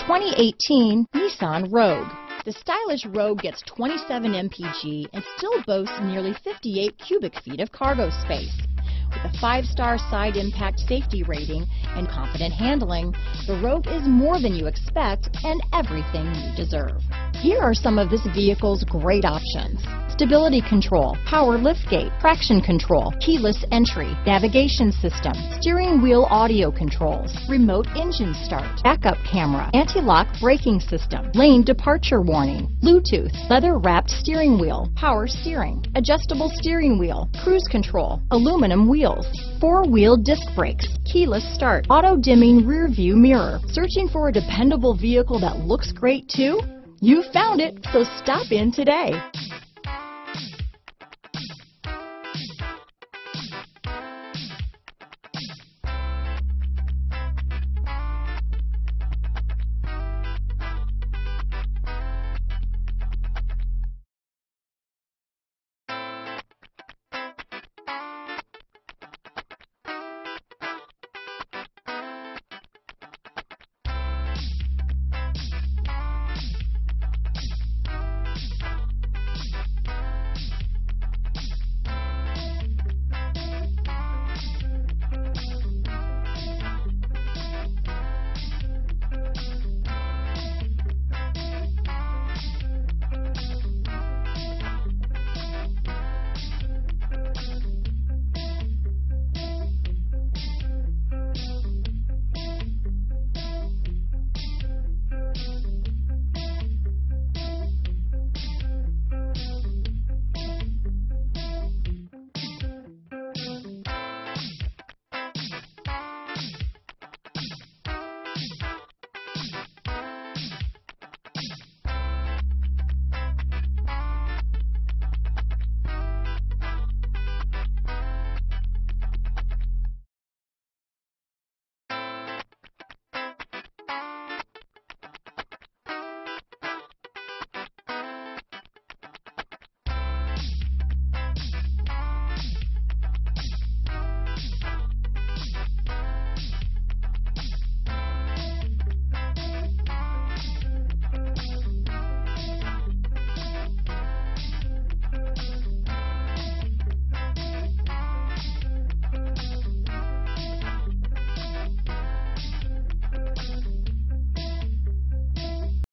2018 Nissan Rogue. The stylish Rogue gets 27 mpg and still boasts nearly 58 cubic feet of cargo space. With a 5-star side impact safety rating and confident handling, the Rogue is more than you expect and everything you deserve. Here are some of this vehicle's great options: stability control, power liftgate, traction control, keyless entry, navigation system, steering wheel audio controls, remote engine start, backup camera, anti-lock braking system, lane departure warning, Bluetooth, leather-wrapped steering wheel, power steering, adjustable steering wheel, cruise control, aluminum wheels, 4-wheel disc brakes, keyless start, auto-dimming rear view mirror. Searching for a dependable vehicle that looks great too? You found it, so stop in today.